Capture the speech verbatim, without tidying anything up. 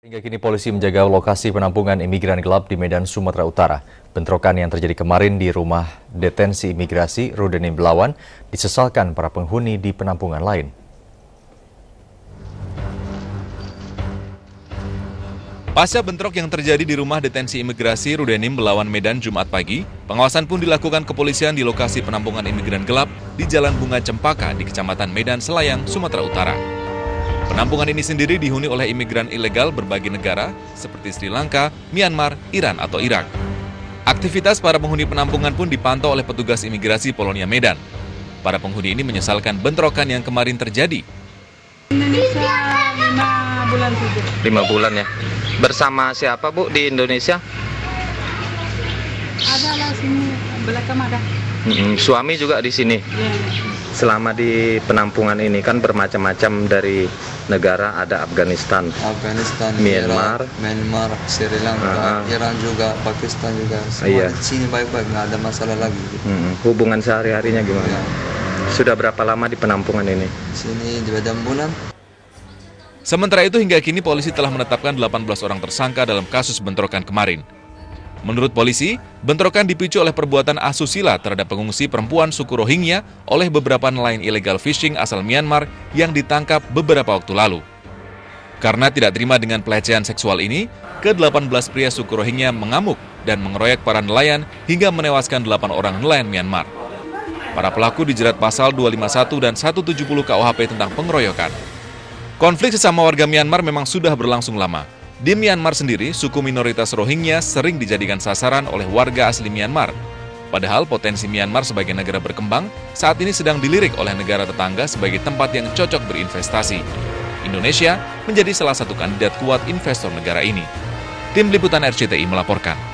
Hingga kini polisi menjaga lokasi penampungan imigran gelap di Medan, Sumatera Utara. Bentrokan yang terjadi kemarin di rumah detensi imigrasi Rudenim Belawan disesalkan para penghuni di penampungan lain. Pasca bentrok yang terjadi di rumah detensi imigrasi Rudenim Belawan Medan Jumat pagi, pengawasan pun dilakukan kepolisian di lokasi penampungan imigran gelap di Jalan Bunga Cempaka di Kecamatan Medan Selayang, Sumatera Utara. Penampungan ini sendiri dihuni oleh imigran ilegal berbagai negara seperti Sri Lanka, Myanmar, Iran atau Irak. Aktivitas para penghuni penampungan pun dipantau oleh petugas imigrasi Polonia Medan. Para penghuni ini menyesalkan bentrokan yang kemarin terjadi. Indonesia lima bulan saja. Lima bulan ya. Bersama siapa Bu di Indonesia? Ada lah sini belakang ada. Hmm, suami juga di sini. Ya. Selama di penampungan ini kan bermacam-macam dari negara, ada Afghanistan, Afghanistan, Myanmar, Irak, Myanmar, Sri Lanka, uh-huh. Iran juga, Pakistan juga. Semua Iya. di sini baik-baik, nggak ada masalah lagi. Hmm, hubungan sehari-harinya gimana? Ya. Sudah berapa lama di penampungan ini? Di sini dua bulan. Sementara itu hingga kini polisi telah menetapkan delapan belas orang tersangka dalam kasus bentrokan kemarin. Menurut polisi, bentrokan dipicu oleh perbuatan asusila terhadap pengungsi perempuan suku Rohingya oleh beberapa nelayan illegal fishing asal Myanmar yang ditangkap beberapa waktu lalu. Karena tidak terima dengan pelecehan seksual ini, ke delapan belas pria suku Rohingya mengamuk dan mengeroyok para nelayan hingga menewaskan delapan orang nelayan Myanmar. Para pelaku dijerat pasal dua lima satu dan seratus tujuh puluh K U H P tentang pengeroyokan. Konflik sesama warga Myanmar memang sudah berlangsung lama. Di Myanmar sendiri, suku minoritas Rohingya sering dijadikan sasaran oleh warga asli Myanmar. Padahal potensi Myanmar sebagai negara berkembang saat ini sedang dilirik oleh negara tetangga sebagai tempat yang cocok berinvestasi. Indonesia menjadi salah satu kandidat kuat investor negara ini. Tim Liputan R C T I melaporkan.